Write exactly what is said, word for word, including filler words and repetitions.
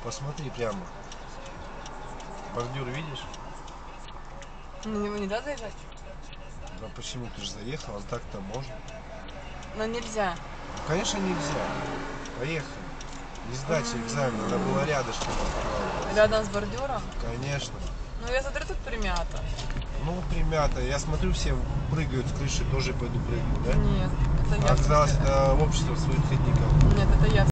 Посмотри прямо. Бордюр видишь? На него нельзя заезжать? Да почему? Ты же заехала, так-то можно. Но нельзя. Ну, конечно нельзя. Поехали. Не сдать экзамен, она была рядышком. Рядом с бордюром? Конечно. Ну я смотрю, тут примято. Ну, примята. Я смотрю, все прыгают с крыши, тоже пойду прыгну, да? Нет, это я. Оказалось, это общество своих ходников. Нет, это я.